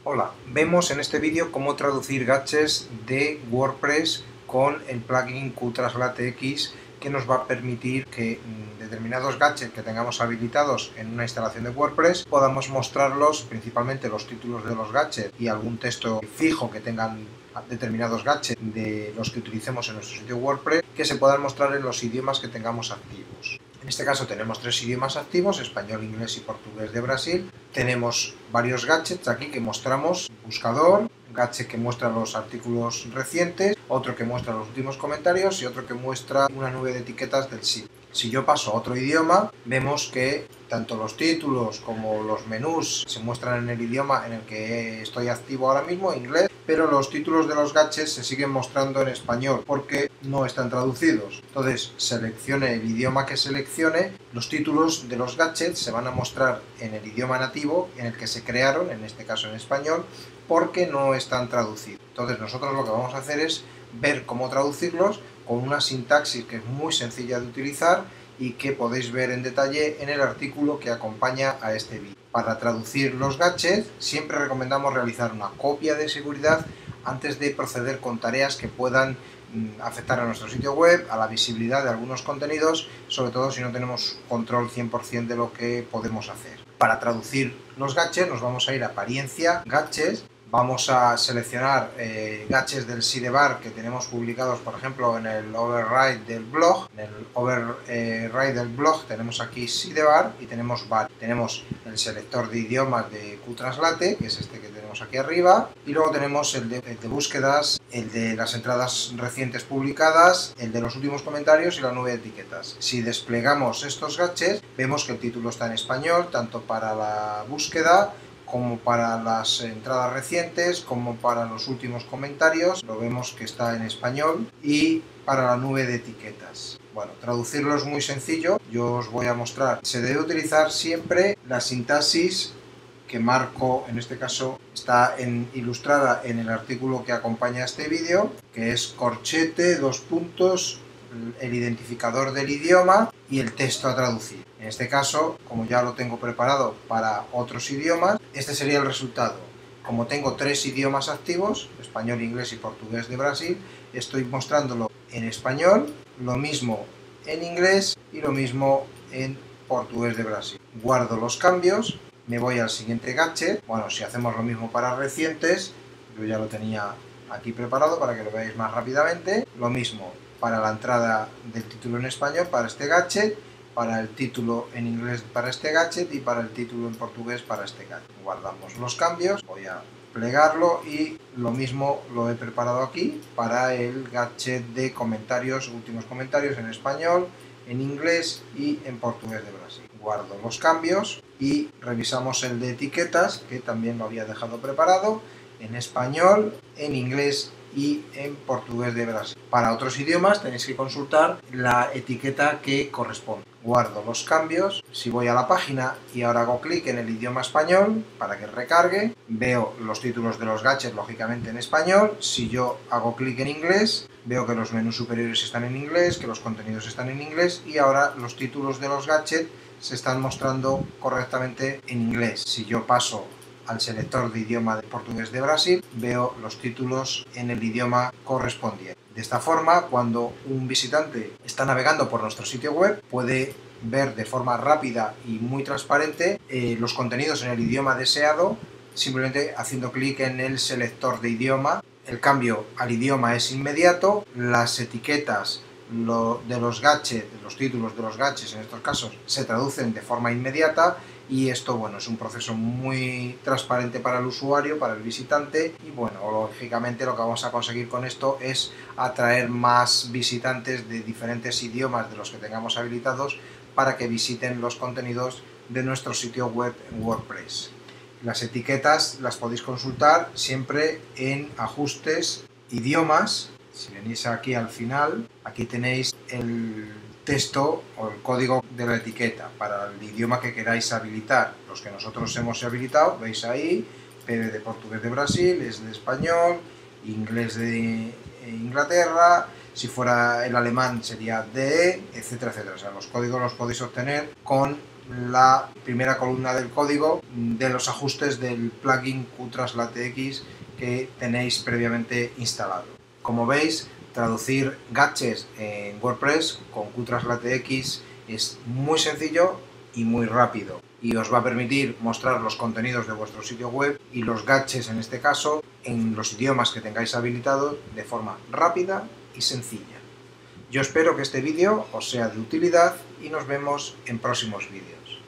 Hola, vemos en este vídeo cómo traducir gadgets de WordPress con el plugin QTranslate X, que nos va a permitir que determinados gadgets que tengamos habilitados en una instalación de WordPress podamos mostrarlos, principalmente los títulos de los gadgets y algún texto fijo que tengan determinados gadgets de los que utilicemos en nuestro sitio WordPress, que se puedan mostrar en los idiomas que tengamos activos. En este caso tenemos 3 idiomas activos: español, inglés y portugués de Brasil. Tenemos varios gadgets aquí que mostramos: buscador, gadget que muestra los artículos recientes, otro que muestra los últimos comentarios y otro que muestra una nube de etiquetas del sitio. Si yo paso a otro idioma, vemos que tanto los títulos como los menús se muestran en el idioma en el que estoy activo ahora mismo, inglés, pero los títulos de los gadgets se siguen mostrando en español porque no están traducidos. Entonces, seleccione el idioma que seleccione, los títulos de los gadgets se van a mostrar en el idioma nativo en el que se crearon, en este caso en español, porque no están traducidos. Entonces, nosotros lo que vamos a hacer es ver cómo traducirlos con una sintaxis que es muy sencilla de utilizar y que podéis ver en detalle en el artículo que acompaña a este vídeo. Para traducir los gadgets siempre recomendamos realizar una copia de seguridad antes de proceder con tareas que puedan afectar a nuestro sitio web, a la visibilidad de algunos contenidos, sobre todo si no tenemos control 100% de lo que podemos hacer. Para traducir los gadgets nos vamos a ir a apariencia, gadgets. Vamos a seleccionar gadgets del sidebar que tenemos publicados, por ejemplo, en el override del blog. En el override del blog tenemos aquí sidebar y tenemos bar. Tenemos el selector de idiomas de QTranslate, que es este que tenemos aquí arriba, y luego tenemos el de búsquedas, el de las entradas recientes publicadas, el de los últimos comentarios y la nube de etiquetas. Si desplegamos estos gadgets, vemos que el título está en español, tanto para la búsqueda como para las entradas recientes, como para los últimos comentarios, lo vemos que está en español, y para la nube de etiquetas. Bueno, traducirlo es muy sencillo, yo os voy a mostrar. Se debe utilizar siempre la sintaxis que marco, en este caso está ilustrada en el artículo que acompaña a este vídeo, que es corchete, dos puntos, el identificador del idioma y el texto a traducir. En este caso, como ya lo tengo preparado para otros idiomas, este sería el resultado. Como tengo 3 idiomas activos, español, inglés y portugués de Brasil, estoy mostrándolo en español, lo mismo en inglés y lo mismo en portugués de Brasil. Guardo los cambios, me voy al siguiente gadget. Bueno, si hacemos lo mismo para recientes, yo ya lo tenía aquí preparado para que lo veáis más rápidamente. Lo mismo para la entrada del título en español para este gadget, para el título en inglés para este gadget y para el título en portugués para este gadget. Guardamos los cambios, voy a plegarlo y lo mismo lo he preparado aquí para el gadget de comentarios, últimos comentarios en español, en inglés y en portugués de Brasil. Guardo los cambios y revisamos el de etiquetas, que también lo había dejado preparado en español, en inglés y en portugués de Brasil. Para otros idiomas tenéis que consultar la etiqueta que corresponde. Guardo los cambios. Si voy a la página y ahora hago clic en el idioma español para que recargue, veo los títulos de los gadgets lógicamente en español. Si yo hago clic en inglés, veo que los menús superiores están en inglés, que los contenidos están en inglés y ahora los títulos de los gadgets se están mostrando correctamente en inglés. Si yo paso al selector de idioma de portugués de Brasil, veo los títulos en el idioma correspondiente. De esta forma, cuando un visitante está navegando por nuestro sitio web, puede ver de forma rápida y muy transparente los contenidos en el idioma deseado, simplemente haciendo clic en el selector de idioma. El cambio al idioma es inmediato, las etiquetas de los gadgets, los títulos de los gadgets en estos casos, se traducen de forma inmediata. Y esto, bueno, es un proceso muy transparente para el usuario, para el visitante, y bueno, lógicamente lo que vamos a conseguir con esto es atraer más visitantes de diferentes idiomas de los que tengamos habilitados para que visiten los contenidos de nuestro sitio web en WordPress. Las etiquetas las podéis consultar siempre en ajustes, idiomas. Si venís aquí al final, aquí tenéis el texto o el código de la etiqueta para el idioma que queráis habilitar. Los que nosotros hemos habilitado, veis ahí, PB de portugués de Brasil, es de español, inglés de Inglaterra, si fuera el alemán sería DE, etcétera, etcétera. O sea, los códigos los podéis obtener con la primera columna del código de los ajustes del plugin QTranslateX que tenéis previamente instalado. Como veis, traducir gadgets en WordPress con QTranslateX es muy sencillo y muy rápido, y os va a permitir mostrar los contenidos de vuestro sitio web y los gadgets, en este caso, en los idiomas que tengáis habilitados de forma rápida y sencilla. Yo espero que este vídeo os sea de utilidad y nos vemos en próximos vídeos.